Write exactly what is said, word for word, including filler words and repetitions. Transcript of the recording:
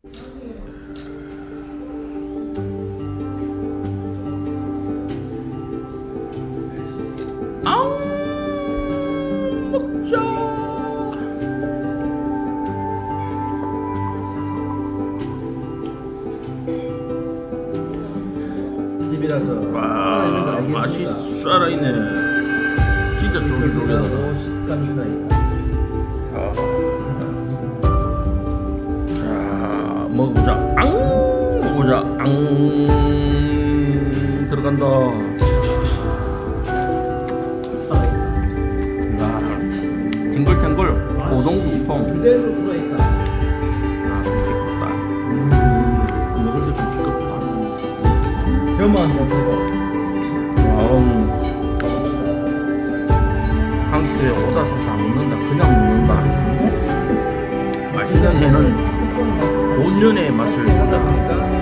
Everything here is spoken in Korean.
아우 먹자. 집이라서 와 맛이 살아있네. 진짜 쫄깃쫄깃하다. 식감이 있다. 아. 자 먹어보자. 앙 먹어보자. 앙 들어간다. 야 탱글탱글 오동통통. 그대로 들어있다. 아 좀 시끄럽다. 음, 먹을 때 좀 시끄럽다. 혀만 먹고. 와우. 상추에 오다 서서 안 먹는다. 그냥 먹는다. 맛있는 해는 본연의 맛을 보자.